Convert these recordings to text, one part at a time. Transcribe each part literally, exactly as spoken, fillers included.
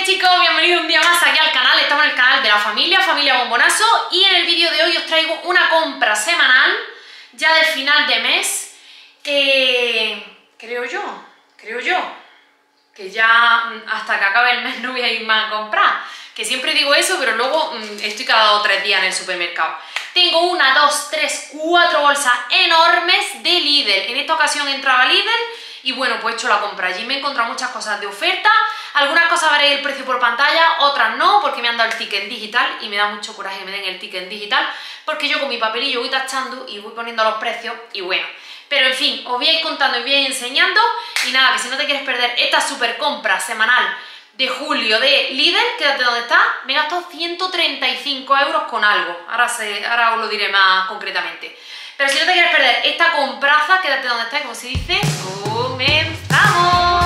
chicos, bienvenidos un día más aquí al canal. Estamos en el canal de la familia, familia Bombonazo, y en el vídeo de hoy os traigo una compra semanal ya de final de mes. eh, creo yo, creo yo que ya hasta que acabe el mes no voy a ir más a comprar, que siempre digo eso, pero luego mmm, estoy cada dos o tres días en el supermercado. Tengo una, dos, tres, cuatro bolsas enormes de Lidl. En esta ocasión entraba a Lidl y bueno, pues he hecho la compra. Allí me he encontrado muchas cosas de oferta. Algunas cosas veréis el precio por pantalla, otras no, porque me han dado el ticket digital y me da mucho coraje que me den el ticket digital, porque yo con mi papelillo voy tachando y voy poniendo los precios y bueno. Pero en fin, os voy a ir contando y voy a ir enseñando. Y nada, que si no te quieres perder esta super compra semanal de julio de Lidl, quédate donde está. Me he gastado ciento treinta y cinco euros con algo. Ahora, se, ahora os lo diré más concretamente. Pero si no te quieres perder esta compraza, quédate donde está, como se dice. ¡Comenzamos!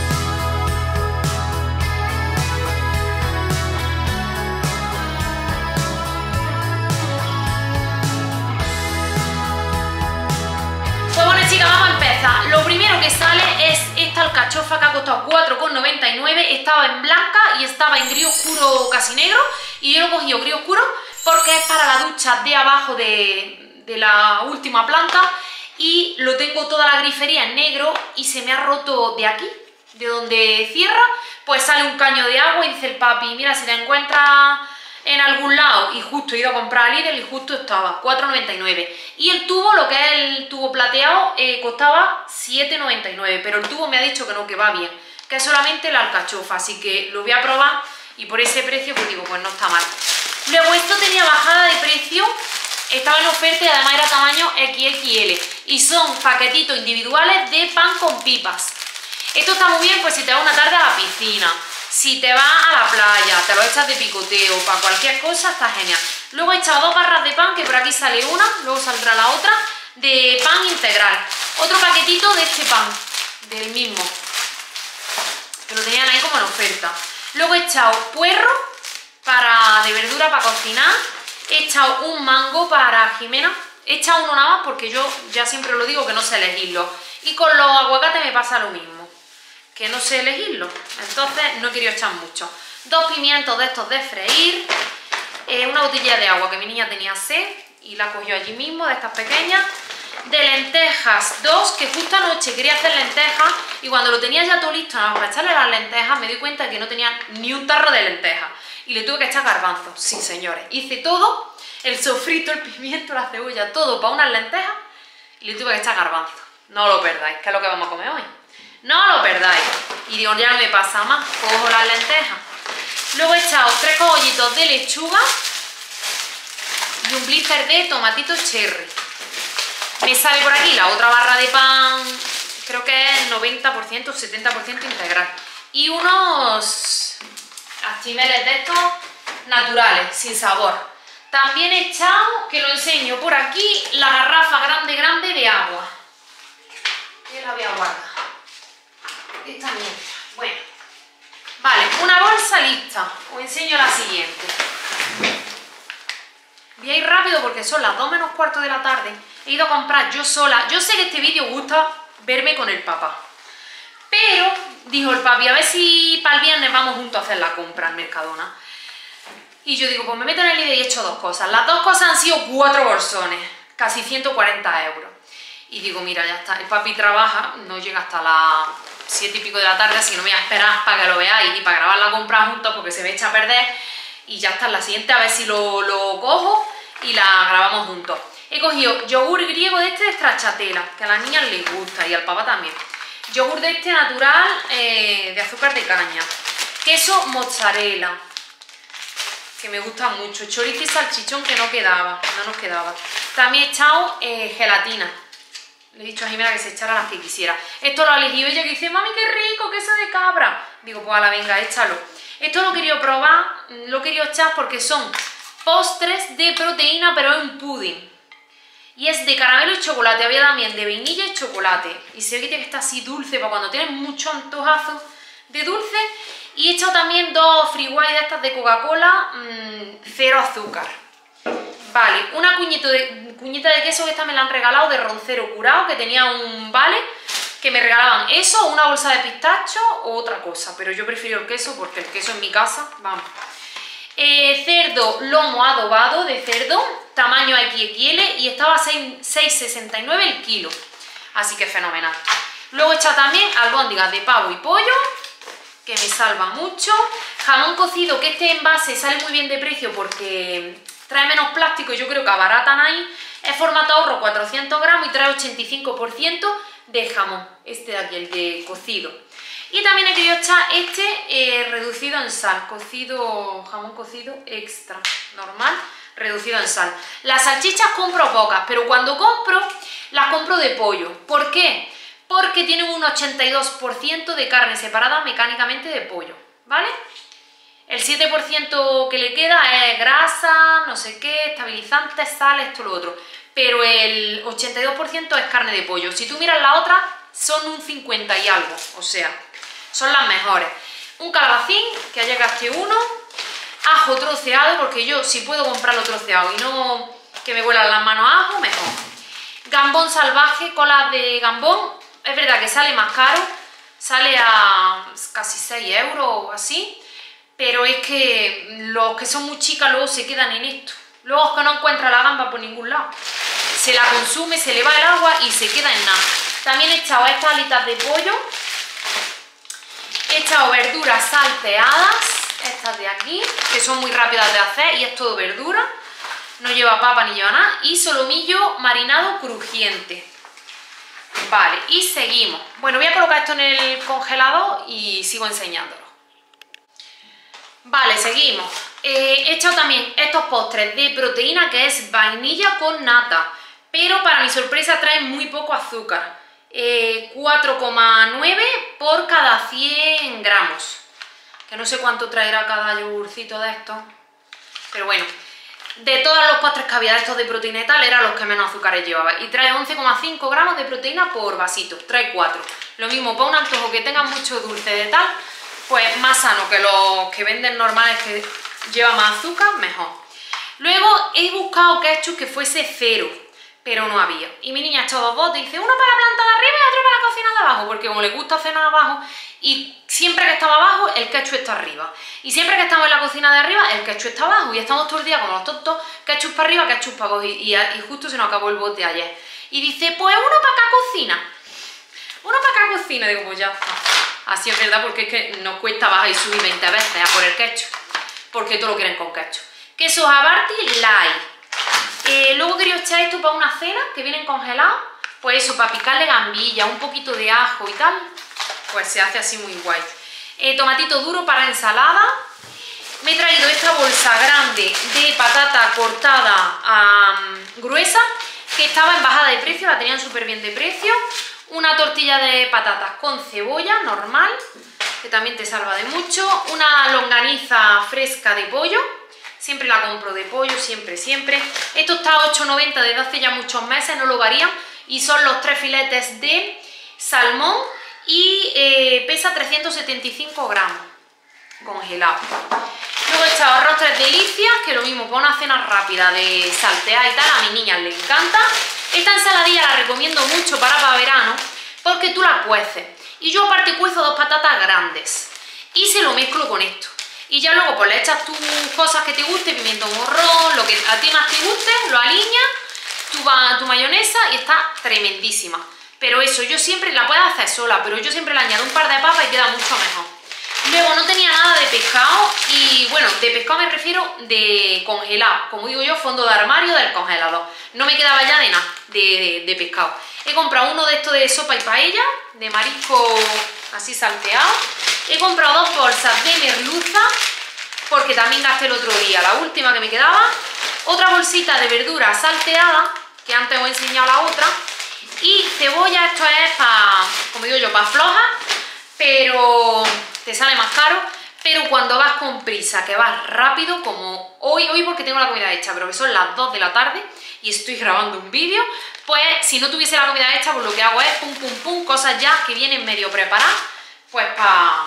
Pues bueno, chicas, vamos a empezar. Lo primero que sale es esta alcachofa que ha costado cuatro con noventa y nueve. Estaba en blanca y estaba en gris oscuro casi negro, y yo lo he cogido gris oscuro porque es para la ducha de abajo de, de la última planta, y lo tengo toda la grifería en negro y se me ha roto de aquí, de donde cierra, pues sale un caño de agua y dice el papi, mira, si te encuentras en algún lado, y justo he ido a comprar a Lidl y justo estaba cuatro noventa y nueve. Y el tubo, lo que es el tubo plateado, eh, costaba siete noventa y nueve, pero el tubo me ha dicho que no, que va bien, que es solamente la alcachofa, así que lo voy a probar y por ese precio pues digo, pues no está mal. Luego esto tenía bajada de precio, estaba en oferta y además era tamaño equis equis ele, y son paquetitos individuales de pan con pipas. Esto está muy bien pues si te vas una tarde a la piscina, si te vas a la playa, te lo echas de picoteo, para cualquier cosa está genial. Luego he echado dos barras de pan, que por aquí sale una, luego saldrá la otra, de pan integral. Otro paquetito de este pan, del mismo, que lo tenían ahí como en oferta. Luego he echado puerro para, de verdura para cocinar. He echado un mango para Jimena. He echado uno nada más porque yo ya siempre lo digo que no sé elegirlo. Y con los aguacates me pasa lo mismo, que no sé elegirlo. Entonces no he querido echar mucho. Dos pimientos de estos de freír. Eh, una botella de agua que mi niña tenía sed y la cogió allí mismo, de estas pequeñas. De lentejas, dos, que justo anoche quería hacer lentejas y cuando lo tenía ya todo listo nada más para echarle las lentejas me di cuenta de que no tenía ni un tarro de lentejas y le tuve que echar garbanzos. Sí, señores, hice todo, el sofrito, el pimiento, la cebolla, todo para unas lentejas y le tuve que echar garbanzos. No lo perdáis, que es lo que vamos a comer hoy. No lo perdáis. Y digo, ya no me pasa más, cojo las lentejas. Luego he echado tres cogollitos de lechuga y un blister de tomatitos cherry. Me sale por aquí la otra barra de pan, creo que es noventa por ciento, setenta por ciento integral. Y unos achimeles de estos naturales, sin sabor. También he echado, que lo enseño por aquí, la garrafa grande, grande de agua. Que la voy a guardar. Esta mierda. Bueno. Vale, una bolsa lista. Os enseño la siguiente. Voy a ir rápido porque son las dos menos cuarto de la tarde. He ido a comprar yo sola. Yo sé que este vídeo gusta verme con el papá, pero dijo el papi, a ver si para el viernes vamos juntos a hacer la compra al Mercadona. Y yo digo, pues me meto en el Lidl y he hecho dos cosas. Las dos cosas han sido cuatro bolsones, casi ciento cuarenta euros. Y digo, mira, ya está. El papi trabaja, no llega hasta las siete y pico de la tarde, así que no me voy a esperar para que lo veáis y para grabar la compra juntos porque se me echa a perder. Y ya está, en la siguiente a ver si lo, lo cojo y la grabamos juntos. He cogido yogur griego de este de stracciatella, que a las niñas les gusta y al papá también. Yogur de este natural, eh, de azúcar de caña. Queso mozzarella, que me gusta mucho. Chorizo y salchichón que no quedaba, no nos quedaba. También he echado eh, gelatina. Le he dicho a Jimena que se echara las que quisiera. Esto lo ha elegido ella, que dice, mami, qué rico, queso de cabra. Digo, pues a la venga, échalo. Esto lo he querido probar, lo he querido echar porque son postres de proteína, pero en pudding. Y es de caramelo y chocolate, había también de vainilla y chocolate. Y se ve que tiene que estar así dulce, para cuando tienes mucho antojazo de dulce. Y he echado también dos free white de estas de Coca-Cola, mmm, cero azúcar. Vale, una cuñita de, cuñita de queso que esta me la han regalado de roncero curado, que tenía un vale que me regalaban eso, una bolsa de pistacho o otra cosa, pero yo prefiero el queso porque el queso en mi casa, vamos. Eh, cerdo lomo adobado de cerdo, tamaño equis equis ele y estaba a seis sesenta y nueve el kilo, así que fenomenal. Luego está también albóndigas de pavo y pollo, que me salva mucho. Jamón cocido, que este envase sale muy bien de precio porque trae menos plástico y yo creo que abaratan ahí. Es formato ahorro cuatrocientos gramos y trae ochenta y cinco por ciento de jamón, este de aquí, el de cocido. Y también he querido echar este eh, reducido en sal, cocido, jamón cocido extra, normal, reducido en sal. Las salchichas compro pocas, pero cuando compro, las compro de pollo. ¿Por qué? Porque tienen un ochenta y dos por ciento de carne separada mecánicamente de pollo, ¿vale? El siete por ciento que le queda es grasa, no sé qué, estabilizantes, sal, esto, lo otro. Pero el ochenta y dos por ciento es carne de pollo. Si tú miras la otra, son un cincuenta y algo, o sea, son las mejores. Un calabacín, que haya gasté uno. Ajo troceado, porque yo si puedo comprarlo troceado y no que me vuelan las manos a ajo, mejor. Gambón salvaje, cola de gambón. Es verdad que sale más caro, sale a casi seis euros o así, pero es que los que son muy chicas luego se quedan en esto. Luego es que no encuentra la gamba por ningún lado. Se la consume, se le va el agua y se queda en nada. También he echado estas alitas de pollo. He echado verduras salteadas, estas de aquí, que son muy rápidas de hacer y es todo verdura. No lleva papa ni lleva nada. Y solomillo marinado crujiente. Vale, y seguimos. Bueno, voy a colocar esto en el congelador y sigo enseñándolo. Vale, seguimos. Eh, he echado también estos postres de proteína, que es vainilla con nata, pero para mi sorpresa traen muy poco azúcar. Eh, cuatro coma nueve por cada cien gramos. Que no sé cuánto traerá cada yogurcito de estos. Pero bueno. De todos los postres que había de estos de proteína y tal, eran los que menos azúcares llevaba. Y trae once coma cinco gramos de proteína por vasito. Trae cuatro. Lo mismo, para un antojo que tenga mucho dulce de tal, pues más sano que los que venden normales que lleva más azúcar, mejor. Luego he buscado ketchup que fuese cero, pero no había. Y mi niña ha echado dos botes y dice, uno para la planta de arriba y otro para la cocina de abajo, porque como le gusta cenar abajo, y siempre que estamos abajo, el ketchup está arriba. Y siempre que estamos en la cocina de arriba, el ketchup está abajo. Y estamos todo el día como los tontos, ketchup para arriba, ketchup para abajo. Y, y, y justo se nos acabó el bote ayer. Y dice, pues uno para acá cocina. Uno para acá cocina. Digo, pues ya está. Así es verdad, porque es que nos cuesta bajar y subir veinte veces a por el ketchup. Porque todo lo quieren con ketchup. Queso Havarti light. Eh, luego quería echar esto para una cena, que vienen congelados. Pues eso, para picarle gambilla, un poquito de ajo y tal. Pues se hace así muy guay. Eh, tomatito duro para ensalada. Me he traído esta bolsa grande de patata cortada um, gruesa, que estaba en bajada de precio, la tenían súper bien de precio. Una tortilla de patatas con cebolla normal, que también te salva de mucho. Una longaniza fresca de pollo, siempre la compro de pollo, siempre, siempre. Esto está a ocho noventa desde hace ya muchos meses, no lo varían. Y son los tres filetes de salmón y eh, pesa trescientos setenta y cinco gramos, congelado. Luego he echado arroz tres delicias, que lo mismo, para una cena rápida de saltear y tal, a mis niñas les encanta. Esta ensaladilla la recomiendo mucho para, para verano, porque tú la cueces. Y yo aparte cuezo dos patatas grandes y se lo mezclo con esto. Y ya luego pues le echas tus cosas que te gusten, pimiento morrón, lo que a ti más te guste, lo aliñas, tu, tu mayonesa y está tremendísima. Pero eso, yo siempre la puedo hacer sola, pero yo siempre le añado un par de papas y queda mucho mejor. Luego no tenía nada de pescado y bueno, de pescado me refiero de congelado, como digo yo, fondo de armario del congelador. No me quedaba ya de nada de, de, de pescado. He comprado uno de estos de sopa y paella, de marisco así salteado. He comprado dos bolsas de merluza, porque también gasté el otro día, la última que me quedaba. Otra bolsita de verdura salteada, que antes os he enseñado la otra. Y cebolla, esto es para, como digo yo, para flojas, pero te sale más caro. Pero cuando vas con prisa, que vas rápido, como hoy, hoy porque tengo la comida hecha, pero que son las dos de la tarde y estoy grabando un vídeo, pues si no tuviese la comida hecha, pues lo que hago es pum pum pum, cosas ya que vienen medio preparadas, pues para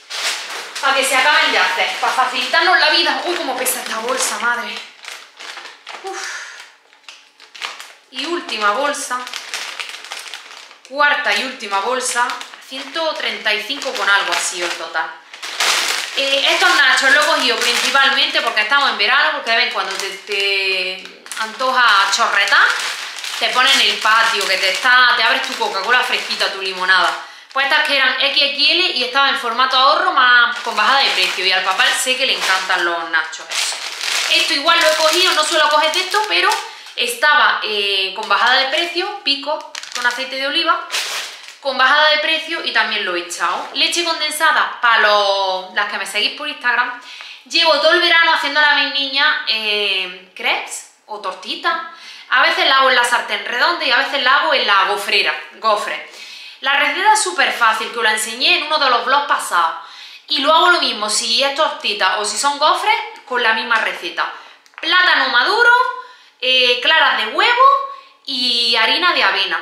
pa que se acaben de hacer, para facilitarnos la vida. Uy, cómo pesa esta bolsa, madre. Uf. Y última bolsa. cuarta y última bolsa, ciento treinta y cinco con algo así el total. Eh, estos nachos los he cogido principalmente porque estamos en verano, porque de vez en cuando te, te antoja chorretar, te pones en el patio, que te, está, te abres tu Coca-Cola fresquita, tu limonada. Pues estas que eran equis equis ele y estaban en formato ahorro más con bajada de precio, y al papá sé que le encantan los nachos. Esto igual lo he cogido, no suelo coger de esto, pero estaba eh, con bajada de precio, pico con aceite de oliva, con bajada de precio, y también lo he echado. Leche condensada, para los, las que me seguís por Instagram, llevo todo el verano haciéndole a mis niñas eh, crepes o tortitas. A veces la hago en la sartén redonda y a veces la hago en la gofrera, gofre. La receta es súper fácil, que os la enseñé en uno de los vlogs pasados. Y lo hago lo mismo, si es tortita o si son gofres, con la misma receta. Plátano maduro, eh, claras de huevo y harina de avena.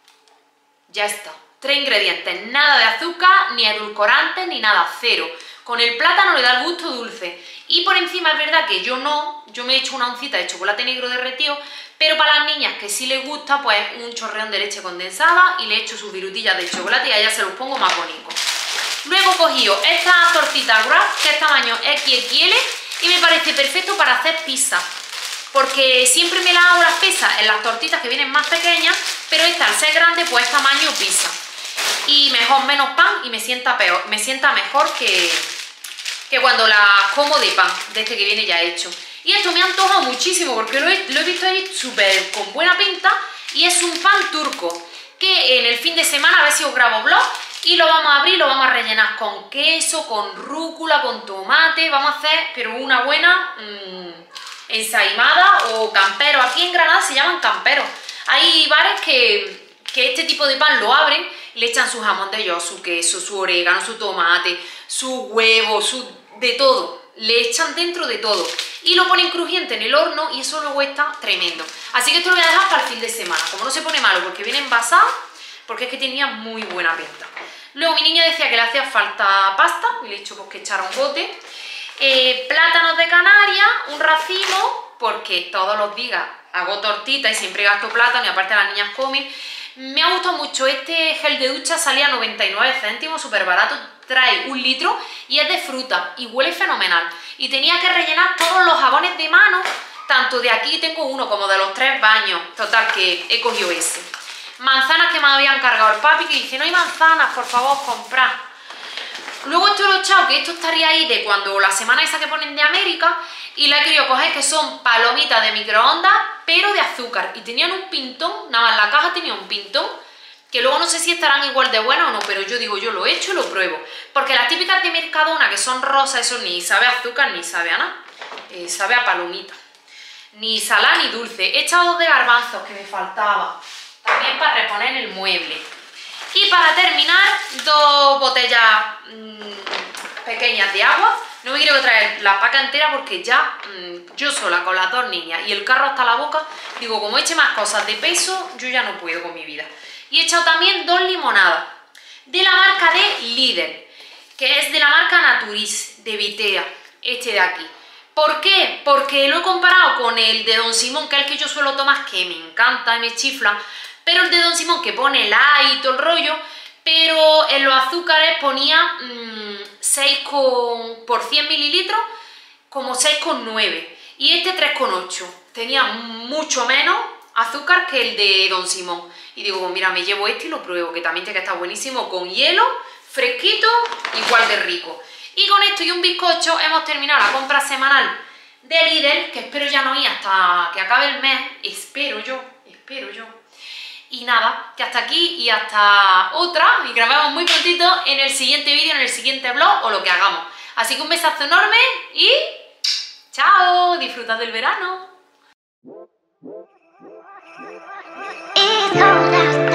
Ya está. Tres ingredientes, nada de azúcar, ni edulcorantes, ni nada, cero. Con el plátano le da el gusto dulce. Y por encima es verdad que yo no, yo me he hecho una oncita de chocolate negro derretido, pero para las niñas que sí les gusta, pues un chorreón de leche condensada y le echo sus virutillas de chocolate y a ellas se los pongo más bonitos. Luego he cogido estas tortitas wrap, que es tamaño equis equis ele, y me parece perfecto para hacer pizza. Porque siempre me las hago las pizzas en las tortitas que vienen más pequeñas, pero esta al ser grande pues es tamaño pizza. Y mejor menos pan y me sienta peor, me sienta mejor que, que cuando la como de pan, de este que viene ya hecho. Y esto me ha antojado muchísimo porque lo he, lo he visto ahí súper con buena pinta, y es un pan turco que en el fin de semana, a ver si os grabo vlog, y lo vamos a abrir, lo vamos a rellenar con queso, con rúcula, con tomate. Vamos a hacer pero una buena mmm, ensaimada o campero. Aquí en Granada se llaman camperos. Hay bares que, que este tipo de pan lo abren, le echan su jamón de york, su queso, su orégano, su tomate, su huevo, su de todo. Le echan dentro de todo y lo ponen crujiente en el horno, y eso luego está tremendo. Así que esto lo voy a dejar para el fin de semana, como no se pone malo porque viene envasado, porque es que tenía muy buena pinta. Luego mi niña decía que le hacía falta pasta y le he dicho pues que echara un bote. Eh, plátanos de Canarias, un racimo, porque todos los días hago tortita y siempre gasto plátano y aparte las niñas comen. Me ha gustado mucho este gel de ducha, salía a noventa y nueve céntimos, súper barato, trae un litro y es de fruta y huele fenomenal. Y tenía que rellenar todos los jabones de mano, tanto de aquí tengo uno como de los tres baños, total que he cogido ese. Manzanas que me habían cargado el papi, que dice, no hay manzanas, por favor, comprad. Luego esto lo he echado, que esto estaría ahí de cuando la semana esa que ponen de América, y la he querido coger, que son palomitas de microondas, pero de azúcar, y tenían un pintón, nada más en la caja tenía un pintón, que luego no sé si estarán igual de buenas o no, pero yo digo, yo lo he hecho y lo pruebo, porque las típicas de Mercadona, que son rosas, eso ni sabe a azúcar ni sabe a nada, eh, sabe a palomita, ni salada ni dulce. He echado dos de garbanzos que me faltaba, también para reponer en el mueble. Y para terminar, dos botellas mmm, pequeñas de agua. No me quiero traer la paca entera porque ya mmm, yo sola con las dos niñas y el carro hasta la boca, digo, como eche más cosas de peso, yo ya no puedo con mi vida. Y he echado también dos limonadas de la marca de Lidl, que es de la marca Naturis, de Vitea, este de aquí. ¿Por qué? Porque lo he comparado con el de Don Simón, que es el que yo suelo tomar, que me encanta y me chifla, pero el de Don Simón, que pone light y todo el rollo, pero en los azúcares ponía mmm, seis por cien mililitros, como seis coma nueve, y este tres coma ocho. Tenía mucho menos azúcar que el de Don Simón. Y digo, pues mira, me llevo este y lo pruebo, que también tiene que estar buenísimo, con hielo, fresquito, igual de rico. Y con esto y un bizcocho hemos terminado la compra semanal de Lidl, que espero ya no ir hasta que acabe el mes, espero yo, espero yo. Y nada, que hasta aquí y hasta otra, y grabamos muy prontito en el siguiente vídeo, en el siguiente vlog o lo que hagamos. Así que un besazo enorme y ¡chao! Disfrutad del verano. It's cold out.